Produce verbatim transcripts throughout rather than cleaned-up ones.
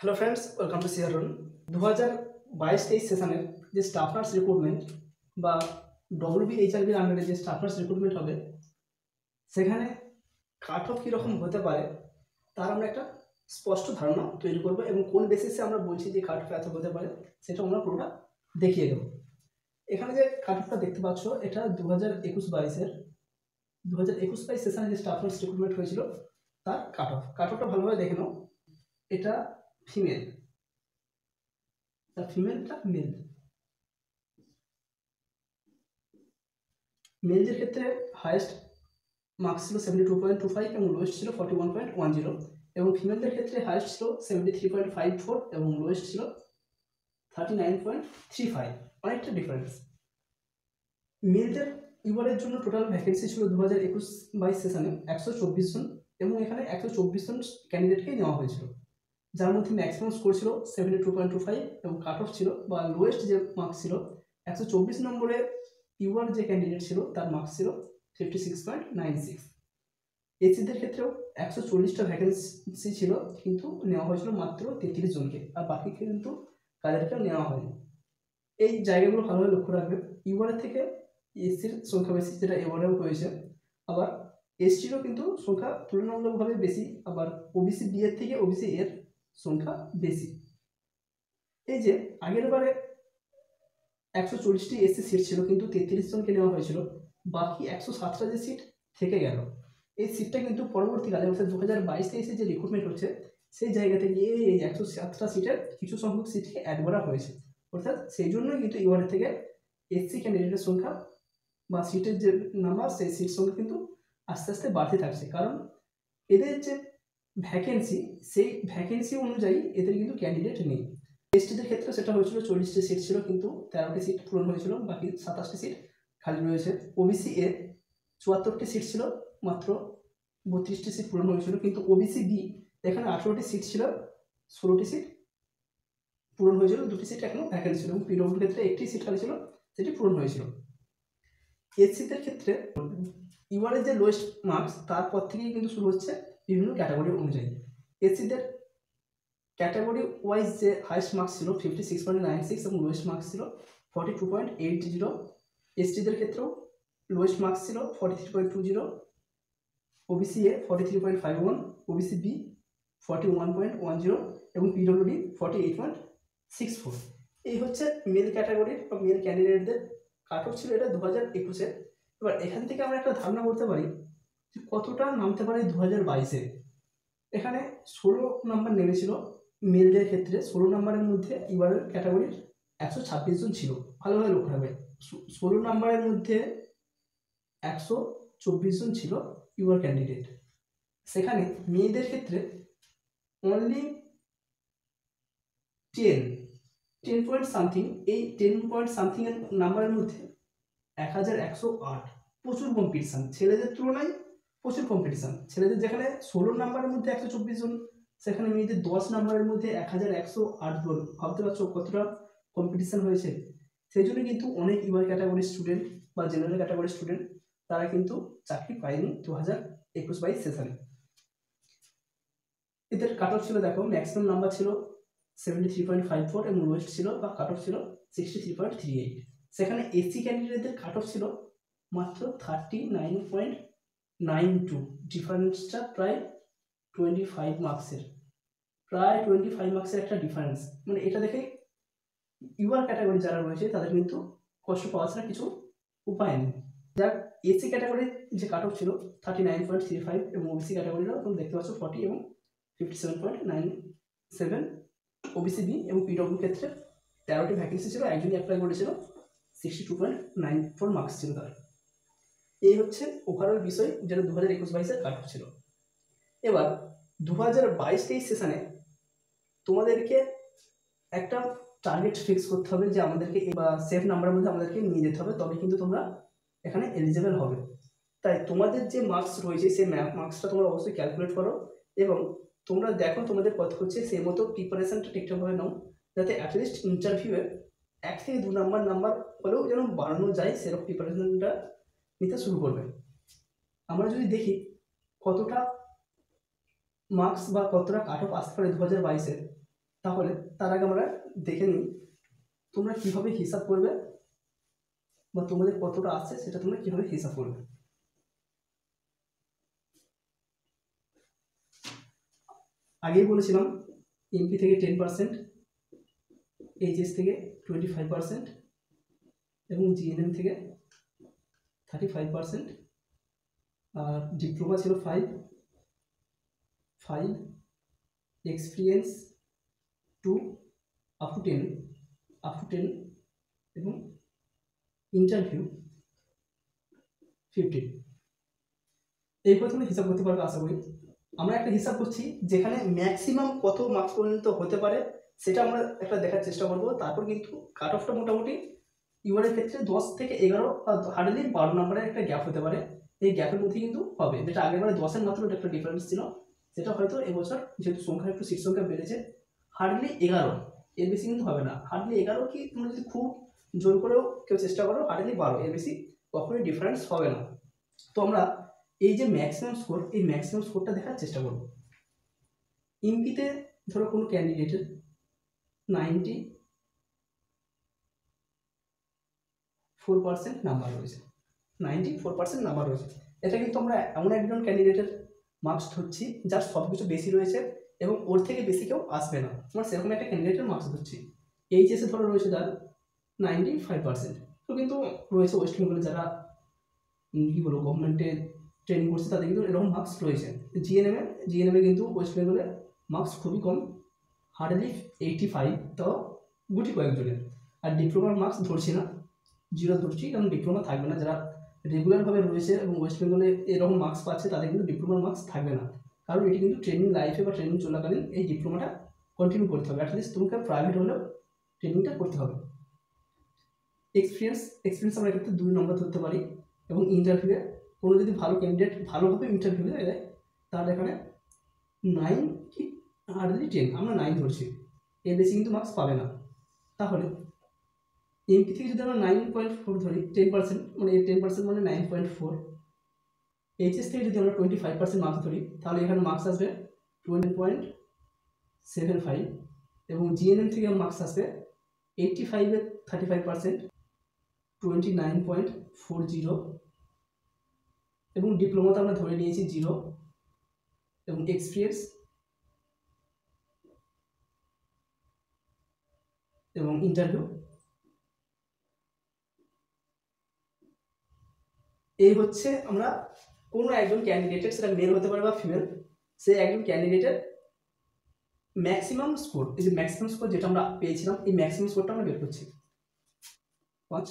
Hello friends, welcome to সিয়ারন। দু হাজার বাইশ তেইশ সেশনের যে স্টাফ নার্স রিক্রুটমেন্ট বা ডব্লিউবিএইচআরবির আন্ডারে যে স্টাফ নার্স রিক্রুটমেন্ট হবে, সেখানে কাট অফ কীরকম হতে পারে তার আমরা একটা স্পষ্ট ধারণা তৈরি করবো এবং কোন বেসিসে আমরা বলছি যে কাট অফ এত হতে পারে সেটা আমরা পুরোটা দেখিয়ে দেবো। এখানে যে কাট অফটা দেখতে পাচ্ছ, এটা দু হাজার একুশ বাইশের দু হাজার একুশ বাইশ সেশনে যে স্টাফ নার্স রিক্রুটমেন্ট হয়েছিল তার কাট অফ কাট অফটা ভালোভাবে দেখে নাও। এটা ফিমেল, ফিমেলটা মেল মেলদের ক্ষেত্রে হাইয়েস্ট মার্কস ছিল seventy two point two five এবং লোয়েস্ট ছিল forty one point one zero, এবং ফিমেলদের ক্ষেত্রে হাইয়েস্ট ছিল seventy three point five four এবং লোয়েস্ট ছিল thirty nine point three five, অনেকটা ডিফারেন্স। মেলদের ইউআরের জন্য টোটাল ভ্যাকেন্সি ছিল দু হাজার একুশ বাইশ সেশনে একশো চব্বিশ জন, এবং এখানে একশো চব্বিশ জন ক্যান্ডিডেটকেই নেওয়া হয়েছিল, যার মধ্যে ম্যাক্সিমাম স্কোর ছিল seventy two point two five এবং কাট অফ ছিল বা লোয়েস্ট যে মার্কস ছিল একশো চব্বিশ নম্বরে ইউআর যে ক্যান্ডিডেট ছিল তার মার্কস ছিল fifty six point nine six. এসিদের ক্ষেত্রেও একশো চল্লিশটা ভ্যাকেন্সি ছিল, কিন্তু নেওয়া হয়েছিল মাত্র তেত্রিশ জনকে, আর বাকি কিন্তু কাদেরকেও নেওয়া হয়নি। এই জায়গাগুলো ভালোভাবে লক্ষ্য রাখবে। ইউআরের থেকে এসসির সংখ্যা বেশি, যেটা এবারেও হয়েছে। আবার এসটিরও কিন্তু সংখ্যা তুলনামূলকভাবে বেশি, আবার ওবিসি বি এর থেকে ওবিসি এর সংখ্যা বেশি। এই যে আগের বারে একশো চল্লিশটি এসসি সিট ছিল, কিন্তু তেত্রিশ জনকে নেওয়া হয়েছিল, বাকি একশো সাতটা যে সিট থেকে গেল, এই সিটটা কিন্তু পরবর্তীকালে অর্থাৎ দু হাজার বাইশ তেইশে যে রিক্রুটমেন্ট হচ্ছে সেই জায়গাতে গিয়ে এই একশো সাতটা সিটের কিছু সংখ্যক সিটকে অ্যাড করা হয়েছে। অর্থাৎ সেই জন্যই কিন্তু ইউআর থেকে এসসি ক্যান্ডিডেটের সংখ্যা বা সিটের যে নাম্বার সেই সিট সংখ্যা কিন্তু আস্তে আস্তে বাড়তে থাকছে, কারণ এদের যে ভ্যাকেন্সি সেই ভ্যাকেন্সি অনুযায়ী এদের কিন্তু ক্যান্ডিডেট নেই। এসটিদের ক্ষেত্রে সেটা হয়েছিল, চল্লিশটি সিট ছিল কিন্তু তেরোটি সিট পূরণ হয়েছিল, বাকি সাতাশটি সিট খালি রয়েছে। ওবিসি এ চুয়াত্তরটি সিট ছিল, মাত্র বত্রিশটি সিট পূরণ হয়েছিল, কিন্তু ওবিসি বি এখানে আঠেরোটি সিট ছিল, ষোলোটি সিট পূরণ হয়েছিল, দুটি সিট এখনো ভ্যাকেন্সি ছিল, এবং পিডব্লিউর ক্ষেত্রে একটি সিট খালি ছিল, সেটি পূরণ হয়েছিল। এসসিদের ক্ষেত্রে ইউআরের যে লোয়েস্ট মার্কস তারপর থেকেই কিন্তু শুরু হচ্ছে বিভিন্ন ক্যাটাগরি অনুযায়ী। এসসিদের ক্যাটাগরি ওয়াইজ যে হাইয়েস্ট মার্কস ছিল fifty six point nine six এবং লোয়েস্ট মার্কস ছিল forty two point eight zero. এসটিদের ক্ষেত্রেও লোয়েস্ট মার্কস ছিল forty three point two zero, OBC A forty three point five one, OBC B forty one point one zero এবং PWD forty eight point six four. এই হচ্ছে mail ক্যাটাগরির বা mail ক্যান্ডিডেটদের cut off ছিল, এটা দু হাজার একুশে। এবার এখান থেকে আমরা একটা ধারণা করতে পারি যে কতটা নামতে পারে দু হাজার বাইশে। এখানে ষোলো নাম্বার নেমেছিল মেলদের ক্ষেত্রে, ষোলো নাম্বারের মধ্যে ইউআর ক্যাটাগরির একশো ছাব্বিশ জন ছিল। ভালোভাবে লক্ষ্য রাখবে, ষোলো নাম্বারের মধ্যে একশো চব্বিশ জন ছিল ইউআর ক্যান্ডিডেট। সেখানে মেয়েদের ক্ষেত্রে only ten ten point something, এই টেন পয়েন্ট সামথিং এর নাম্বারের মধ্যে এক হাজার একশো আট, প্রচুর কম্পিটিশান, ছেলেদের তুলনায় প্রচুর কম্পিটিশান। ছেলেদের যেখানে ষোলো নাম্বারের মধ্যে একশো চব্বিশ জন, সেখানে মেয়েদের দশ নাম্বারের মধ্যে এক হাজার একশো আট জন। ভাবতে পারছো কতটা কম্পিটিশান হয়েছে। সেই জন্য কিন্তু অনেক ইউআর ক্যাটাগরির স্টুডেন্ট বা জেনারেল ক্যাটাগরির স্টুডেন্ট তারা কিন্তু চাকরি পায়নি দু হাজার একুশ বাইশ সেশনে। এদের কাট অফ ছিল, দেখো ম্যাক্সিমাম নাম্বার ছিল seventy three point five four এবং লোয়েস্ট ছিল বা কাট অফ ছিল sixty three point three eight. সেখানে এসসি ক্যান্ডিডেটদের কাট অফ ছিল মাত্র thirty nine point nine two, ডিফারেন্সটা প্রায় টোয়েন্টি ফাইভ মার্কসের, প্রায় টোয়েন্টি ফাইভ মার্কসের একটা ডিফারেন্স। মানে এটা দেখে ইউআর ক্যাটাগরি যারা রয়েছে তাদের কিন্তু কষ্ট পাওয়া ছাড়া কিছু উপায় নেই। যার এসসি ক্যাটাগরির যে কাট অফ ছিল thirty nine point three five এবং ওবিসি ক্যাটাগরিরও তুমি দেখতে পাচ্ছ ফর্টি এবং fifty seven point nine seven. OBC B এবং পিডব্লিউ ক্ষেত্রে তেরোটি ভ্যাকেন্সি ছিল, একজনই অ্যাপ্লাই করেছিল, sixty two point nine four marks ছিল তার। এই হচ্ছে ওভারঅল বিষয় যেটা দু হাজার একুশ বাইশের কাট অফ ছিল। এবার দু হাজার বাইশ তেইশ সেশনে তোমাদেরকে একটা টার্গেট ফিক্স করতে হবে যে আমাদেরকে বা সেফ নাম্বারের মধ্যে আমাদেরকে নিয়ে যেতে হবে, তবে কিন্তু তোমরা এখানে এলিজিবল হবে। তাই তোমাদের যে মার্কস রয়েছে সেই মার্কসটা তোমরা অবশ্যই ক্যালকুলেট করো এবং তোমরা দেখো তোমাদের কত হচ্ছে, সেই মতো প্রিপারেশনটা ঠিকঠাকভাবে নাও, যাতে অ্যাটলিস্ট ইন্টারভিউয়ে এক থেকে দু নাম্বার নাম্বার হলেও যেন বাড়ানো যায়, সেরকম প্রিপারেশনটা নিতে শুরু করবে। আমরা যদি দেখি কতটা মার্কস বা কতটা কাট অফ আসতে পারে দু হাজার বাইশে, তাহলে তার আগে আমরা দেখে নিই তোমরা কীভাবে হিসাব করবে বা তোমাদের কতটা আসছে সেটা তোমরা কীভাবে হিসাব করবে। আগেই বলেছিলাম এমপি থেকে টেন পার্সেন্ট, এইচএস থেকে টোয়েন্টি ফাইভ পার্সেন্ট এবং জিএনএম থেকে থার্টি ফাইভ পার্সেন্ট, আর ডিপ্লোমা ছিল five five experience to up to ten up to ten এবং ইন্টারভিউ ফিফটিন। এইভাবে তুমি হিসাব করতে পারবে আশা করি। আমরা একটা হিসাব করছি যেখানে ম্যাক্সিমাম কত মার্কস পর্যন্ত হতে পারে সেটা আমরা একটা দেখার চেষ্টা করব। তারপর কিন্তু কাট অফটা মোটামুটি ইউআরের ক্ষেত্রে দশ থেকে এগারো বা হার্ডলি বারো নম্বরের একটা গ্যাপ হতে পারে। এই গ্যাপের মধ্যে কিন্তু হবে, যেটা আগেরবারে দশের মাত্র একটা ডিফারেন্স ছিল, সেটা হয়তো এবছর যেহেতু সংখ্যা একটু সিট সংখ্যা বেড়েছে হার্ডলি এগারো, এর বেশি কিন্তু হবে না। হার্ডলি এগারো কি তোমরা যদি খুব জোর করেও কেউ চেষ্টা করো হার্ডলি বারো, এর বেশি কখনোই ডিফারেন্স হবে না। তো আমরা এই যে ম্যাক্সিমাম স্কোর, এই ম্যাক্সিমাম স্কোরটা দেখার চেষ্টা করব। এমপিতে ধরো কোনো ক্যান্ডিডেটের নাইনটি ফোর পার্সেন্ট নাম্বার রয়েছে, নাইনটি ফোর পার্সেন্ট নাম্বার রয়েছে। এটা কিন্তু আমরা এমন একজন ক্যান্ডিডেটের মার্কস ধরছি যার সব কিছু বেশি রয়েছে এবং ওর থেকে বেশি কেউ আসবে না, আমরা সেরকম একটা ক্যান্ডিডেটের মার্কস ধরছি। এইচএসে ধরো রয়েছে যার নাইনটি ফাইভ পার্সেন্ট, তো কিন্তু রয়েছে ওয়েস্ট বেঙ্গলে যারা কী বলবো গভর্নমেন্টে ট্রেনিং করছে তাদের কিন্তু এরকম মার্কস রয়েছে। জিএনএমে জিএনএমে কিন্তু ওয়েস্ট বেঙ্গলে মার্কস খুবই কম, হার্ডলি এইটি ফাইভ, তাও গুটি কয়েকজনের। আর ডিপ্লোমার মার্কস ধরছি না, জিরো ধরছি, কারণ ডিপ্লোমা থাকবে না। যারা রেগুলারভাবে রয়েছে এবং ওয়েস্ট বেঙ্গলে এরকম মার্কস পাচ্ছে তাদের কিন্তু ডিপ্লোমার মার্কস থাকবে না, কারণ এটি কিন্তু ট্রেনিং লাইফে বা ট্রেনিং চলাকালীন এই ডিপ্লোমাটা কন্টিনিউ করতে হবে। অ্যাটলিস্ট তোমাকে প্রাইভেট হলেও ট্রেনিংটা করতে হবে। এক্সপিরিয়েন্স এক্সপিরিয়েন্স আমরা এক্ষেত্রে দুই নম্বর ধরতে পারি এবং ইন্টারভিউয়ে কোনো যদি ভালো ক্যান্ডিডেট ভালোভাবে ইন্টারভিউ দেয় তাহলে এখানে নাইন কি হার্ডলি টেন, আমরা নাইন ধরছি, এর বেশি কিন্তু মার্কস পাবে না। তাহলে এমপি থেকে যদি আমরা নাইন পয়েন্ট ফোর ধরি, টেন পার্সেন্ট মানে টেন পার্সেন্ট মানে নাইন পয়েন্ট ফোর। এইচএস থেকে যদি আমরা টোয়েন্টি ফাইভ পার্সেন্ট মার্কস ধরি তাহলে এখানে মার্কস আসবে টোয়েন্টি পয়েন্ট সেভেন ফাইভ এবং জিএনএম থেকে মার্কস আসবে এইটটি ফাইভের thirty five percent twenty nine point four zero এবং ডিপ্লোমাতে আমরা ধরে নিয়েছি জিরো এবং এক্সপিরিয়েন্স এবং ইন্টারভিউ। এই হচ্ছে আমরা কোনো একজন ক্যান্ডিডেটের, সেটা মেল হতে পারে বা ফিমেল, সে একজন ক্যান্ডিডেটের ম্যাক্সিমাম স্কোর, এই যে ম্যাক্সিমাম স্কোর যেটা আমরা পেয়েছিলাম এই ম্যাক্সিমাম স্কোরটা আমরা বের করছি। পাঁচ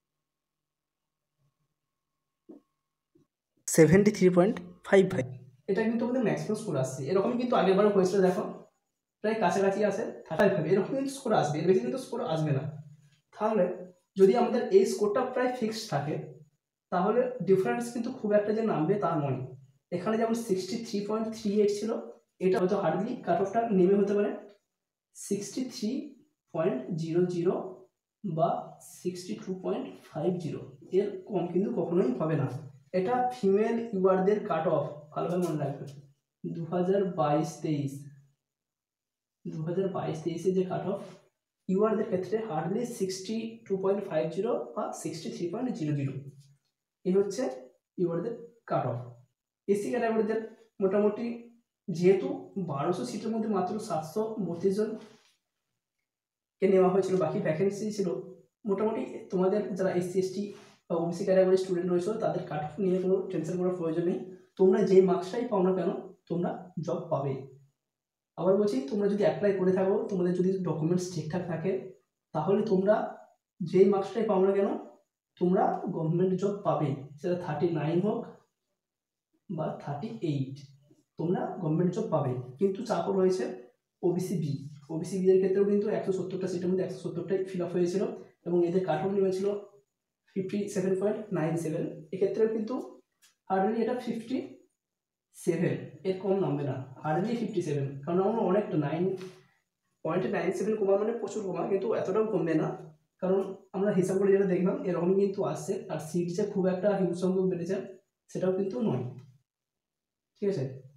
seventy three point five five, এটা কিন্তু আমাদের ম্যাক্সিমাম স্কোর আসছে। এরকমই কিন্তু আগেরবারও হয়েছিল, দেখো প্রায় কাছাকাছি আসে থার্টি ফাইভ, এরকম কিন্তু স্কোর আসবে, এর বেশি কিন্তু স্কোর আসবে না। তাহলে যদি আমাদের এই স্কোরটা প্রায় ফিক্সড থাকে তাহলে ডিফারেন্স কিন্তু খুব একটা যে নামবে তা নয়। এখানে যেমন sixty three point three eight ছিল, এটা হয়তো হার্ডলি কাট অফটা নেমে হতে পারে sixty three point zero zero বা sixty two point five zero, এর কম কিন্তু কখনোই হবে না। এটা ফিমেল ইউআরদের কাট অফ, ভালোভাবে মনে রাখবে, দু হাজার বাইশ তেইশ দু হাজার বাইশ তেইশে যে কাট অফ ইউআরদের ক্ষেত্রে hardly sixty two point five zero বা sixty three point zero zero, এই হচ্ছে ইউআরদের কাট অফ। এসসি ক্যাটাগরিদের মোটামুটি যেহেতু বারোশো সিটের মধ্যে মাত্র সাতশো বত্রিশ জনকে নেওয়া হয়েছিল, বাকি ভ্যাকেন্সি ছিল মোটামুটি, তোমাদের যারা এসসি এসটি বা ওবিসি ক্যাটাগরির স্টুডেন্ট রয়েছে তাদের কাট অফ নিয়ে কোনো টেনশন করার প্রয়োজন নেই। তোমরা যে মার্কসটাই পাও না কেন তোমরা জব পাবে। আবার বলছি, তোমরা যদি অ্যাপ্লাই করে থাকো, তোমাদের যদি ডকুমেন্টস ঠিকঠাক থাকে, তাহলে তোমরা যেই মার্কসটাই পাও না কেন তোমরা গভর্নমেন্ট জব পাবে, সেটা থার্টি নাইন হোক বা থার্টি এইট, তোমরা গভর্নমেন্ট জব পাবে। কিন্তু চাপও রয়েছে ওবিসি বি, ওবিসি বি এর ক্ষেত্রেও কিন্তু একশো সত্তরটা সিটের মধ্যে একশো সত্তরটাই ফিল আপ হয়েছিল এবং এদের কাট অফ নেমেছিল fifty seven point nine seven, এক্ষেত্রেও কিন্তু হার্ডলি এটা ফিফটি সেভেন, এর কম নামবে না, হার্ডলি ফিফটি সেভেন, কারণ আমরা অনেকটা নাইন পয়েন্ট নাইন সেভেন কমা মানে প্রচুর কমা, কিন্তু এতটাও কমবে না, কারণ আমরা হিসাব করে যেটা দেখলাম এরকম কিন্তু আসছে। আর সিট যে খুব একটা হিউজ সংখ্যক বেড়েছে সেটাও কিন্তু নয়, ঠিক আছে।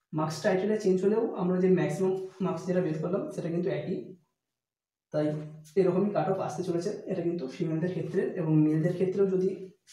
মার্কস টাইটেলে চেঞ্জ হলেও আমরা যে ম্যাক্সিমাম মার্কস যেটা বের করলাম সেটা কিন্তু একই, তাই এরকমই কাট অফ আসতে চলেছে। এটা কিন্তু ফিমেলদের ক্ষেত্রে, এবং মেলদের ক্ষেত্রেও যদি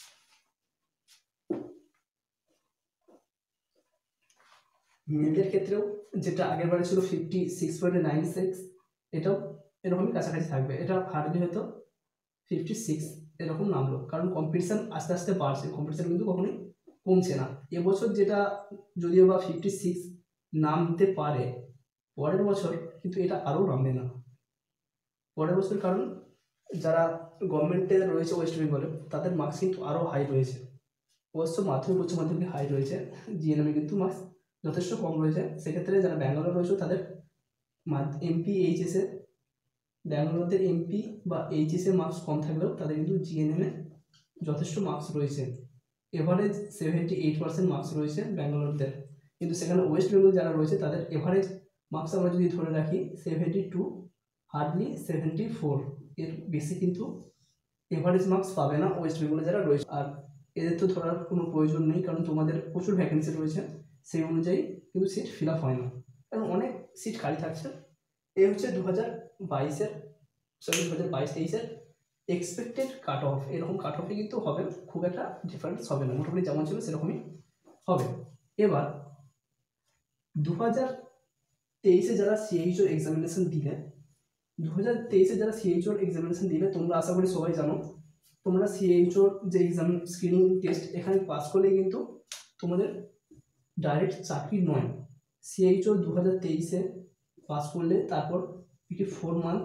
মেলদের ক্ষেত্রেও যেটা আগের বারে ছিল fifty six point nine six, এটাও এরকমই কাছাকাছি থাকবে। এটা হার্ডলি হয়তো ফিফটি সিক্স এরকম নামলো, কারণ কম্পিটিশান আস্তে আস্তে বাড়ছে, কম্পিটিশান কিন্তু কখনোই কমছে না। এবছর যেটা যদিও বা ফিফটি সিক্স নামতে পারে, পরের বছর কিন্তু এটা আরও নামবে না পরের বছর, কারণ যারা গভর্নমেন্টের রয়েছে ওয়েস্ট বেঙ্গলে তাদের মার্কস কিন্তু আরও হাই রয়েছে। অবশ্য মাধ্যমিক উচ্চ মাধ্যমিক হাই রয়েছে, জিএনএমে কিন্তু মার্কস যথেষ্ট কম রয়েছে। সেক্ষেত্রে যারা ব্যাঙ্গালোর রয়েছে তাদের এমপি এইচএসে, ব্যাঙ্গালোরদের এমপি বা এইচএসে মার্কস কম থাকলেও তাদের কিন্তু জিএনএমে যথেষ্ট মার্কস রয়েছে। Average seventy eight percent marks রয়েছে ব্যাঙ্গালোরদের, কিন্তু সেখানে ওয়েস্ট বেঙ্গল যারা রয়েছে তাদের এভারেজ মার্কস আমরা যদি ধরে রাখি seventy two, hardly seventy four, এর বেশি কিন্তু এভারেজ মার্কস পাবে না ওয়েস্ট বেঙ্গলে যারা রয়েছে। আর এদের তো ধরার কোনো প্রয়োজন নেই, কারণ তোমাদের প্রচুর ভ্যাকেন্সি রয়েছে, সেই অনুযায়ী কিন্তু সিট ফিল আপ হয় না, কারণ অনেক সিট খালি থাকছে। এই হচ্ছে দু হাজার বাইশের সরি দু হাজার বাইশ তেইশের এক্সপেক্টেড কাট অফ। এরকম কাট অফে কিন্তু হবে, খুব একটা ডিফারেন্স হবে না, মোটামুটি যেমন ছিল সেরকমই হবে। এবার দু হাজার তেইশে যারা সিএইচও এক্সামিনেশন দিলে দু হাজার তেইশে যারা সিএইচওর এক্সামিনেশন দিলে তোমরা আশা করি সবাই জানো, তোমরা সিএইচওর যে এক্সাম স্ক্রিনিং টেস্ট এখানে পাস করলে কিন্তু তোমাদের ডাইরেক্ট চাকরি নয়। সিএইচও দু হাজার তেইশে পাস করলে তারপর এটি ফোর মান্থ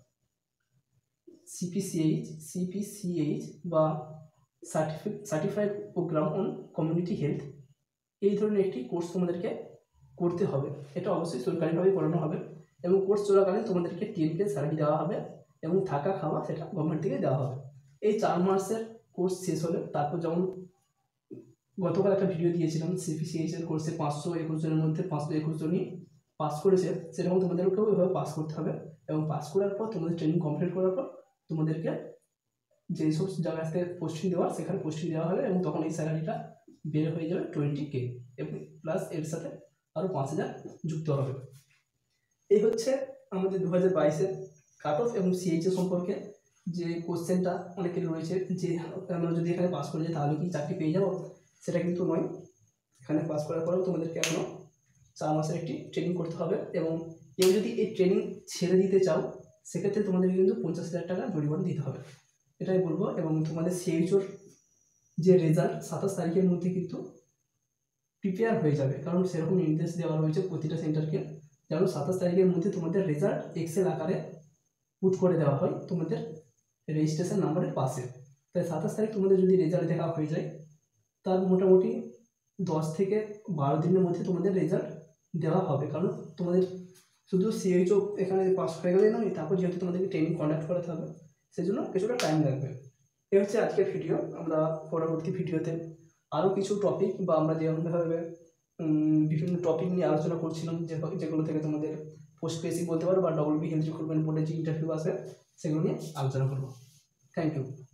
সিপিসিএইচ সিপিসিএইচ বা certified program on community health, এই ধরনের একটি কোর্স তোমাদেরকে করতে হবে। এটা অবশ্যই সরকারিভাবে করানো হবে, এবং কোর্স চলাকালীন তোমাদেরকে টেন কে স্যালারি দেওয়া হবে, এবং থাকা খাওয়া সেটা গভর্নমেন্ট থেকে দেওয়া হবে। এই চার মাসের কোর্স শেষ হলে তারপর যেমন গতকাল একটা ভিডিও দিয়েছিলাম সিপিসিএইচ এর কোর্সে পাঁচশো একুশ জনের মধ্যে পাঁচশো একুশ জনই পাস করেছে, সেরকম তোমাদেরকেও এভাবে পাস করতে হবে। এবং পাস করার পর তোমাদের ট্রেনিং কমপ্লিট করার পর তোমাদেরকে যেই সব জায়গা থেকে পোস্টিং দেওয়া সেখানে পোস্টিং দেওয়া হবে, এবং তখন এই স্যালারিটা বের হয়ে যাবে টোয়েন্টি কে, এবং প্লাস এর সাথে আরও পাঁচ হাজার যুক্ত হবে। এই হচ্ছে আমাদের দু হাজার বাইশের কাট অফ এবং সিএইচএ সম্পর্কে যে কোশ্চেনটা অনেকের রয়েছে যে আমরা যদি এখানে পাস করে যাই তাহলে কি চাকরি পেয়ে যাবো, সেটা কিন্তু নয়। এখানে পাস করার পরেও তোমাদেরকে এখনও চার মাসের একটি ট্রেনিং করতে হবে, এবং কেউ যদি এই ট্রেনিং ছেড়ে দিতে চাও সেক্ষেত্রে তোমাদের কিন্তু পঞ্চাশ হাজার টাকা জরিমানা দিতে হবে, এটাই বলবো। এবং তোমাদের সিএইচওর যে রেজাল্ট সাতাশ তারিখের মধ্যে কিন্তু প্রিপেয়ার হয়ে যাবে, কারণ সেরকম নির্দেশ দেওয়া রয়েছে প্রতিটা সেন্টারকে, যেন সাতাশ তারিখের মধ্যে তোমাদের রেজাল্ট এক্সেল আকারে পুট করে দেওয়া হয় তোমাদের রেজিস্ট্রেশন নাম্বারের পাশে। তাই সাতাশ তারিখ তোমাদের যদি রেজাল্ট দেখা হয়ে যায় তার মোটামুটি দশ থেকে বারো দিনের মধ্যে তোমাদের রেজাল্ট দেওয়া হবে, কারণ তোমাদের শুধু সিএইচও এখানে পাস হয়ে গেলে নয়, তারপর যেহেতু তোমাদেরকে ট্রেনিং কন্ডাক্ট করাতে হবে সেই জন্য কিছুটা টাইম লাগবে। এ হচ্ছে আজকের ভিডিও। আমরা পরবর্তী ভিডিওতে আরও কিছু টপিক বা আমরা যেমনভাবে বিভিন্ন টপিক নিয়ে আলোচনা করছিলাম, যে যেগুলো থেকে তোমাদের পোস্ট বেসিক বলতে পারো বা ডবল বি হেলথ রিক্রুটমেন্ট বোর্ডে যে ইন্টারভিউ আসে সেগুলো নিয়ে আলোচনা করবো। Thank you.